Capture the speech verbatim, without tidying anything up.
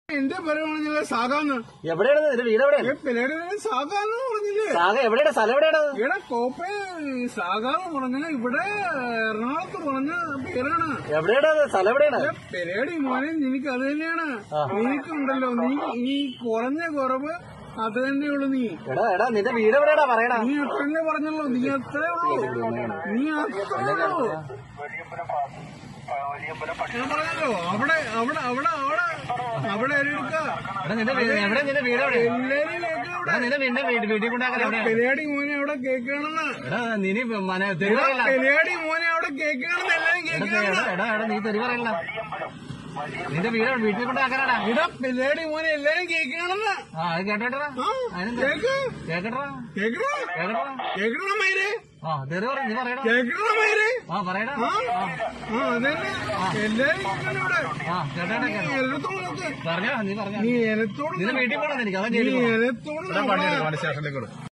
എന്റെ പേര് പറഞ്ഞില്ലേ സാഗാന്ന്. എവിടെയാണ് നിന്റെ വീട്? എവിടെയാണ് പിന്നീട് സാഗാന്ന് പറഞ്ഞില്ലേ? സാഗ എവിടെയാണ്? സ്ഥലം എവിടെയാണ്? ഇവിടെ കോപ്പ സാഗാന്ന് പറഞ്ഞ ഇവിടെ എറണാകുളത്ത് പറഞ്ഞ പേരാണ്. എവിടെയാണ് സ്ഥലം? എവിടെയാണ്? പെരേടി മോനെ നിനക്ക് അത് തന്നെയാണ്. നിനക്കുണ്ടല്ലോ നീ ഈ കുറഞ്ഞ കുറവ് അത് തന്നെയുള്ളു. നീ എടാ എടാ നിന്റെ വീട് എവിടെയാടാ? പറയടാ. നീ അത്രല്ലേ പറഞ്ഞല്ലോ. നീ അത്രേ ഉള്ളൂ. നീ അത്രേ ഉള്ളൂ. ഞാൻ പറഞ്ഞല്ലോ അവിടെ അവിടെ അവിടെ അവിടെ അവിടെ നിന്റെ എവിടെ? നിന്റെ വീട് എവിടെ? നിന്റെ വീടിന്റെ വീട്ടിൽ കൊണ്ടാക്കാൻ പെരിയാടി മോനെ അവിടെ കേൾക്കണെന്ന്. നീ പെരിയാടി മോനെ അവിടെ കേൾക്കണെന്ന് എല്ലാരും കേൾക്കണം. എടാ എടാ നീ തെറി പറയണ്ട. നിന്റെ വീട് വീട്ടിൽ കൊണ്ടാക്കാനാടാ. ഇടാ പെരിയാടി മോനെ എല്ലാരും കേൾക്കണെന്ന്. ആ അത് കേട്ടോട്ടാ. കേക്ക് കേക്കട്ടാ കേക്കണോ കേക്കട്ടാ കേക്കണോ മൈരെ? ആ തെറി പറ. നീ പറയടാ. കേക്കണോ മൈരെ? ആ പറയടാ. ആ അതന്നെ എല്ലാരും കേൾക്കണം ഇവിടെ. ആ കേട്ടോട്ടെ കേട്ടോ. എലത്തോട് നോക്ക്. പറഞ്ഞോ നീ പറഞ്ഞോ. നീ എലത്തോട് നിന്റെ വീട്ടിൽ പോകണം എനിക്ക്. അതാ നീ എലത്തോട് സ്റ്റേഷനിലേക്ക്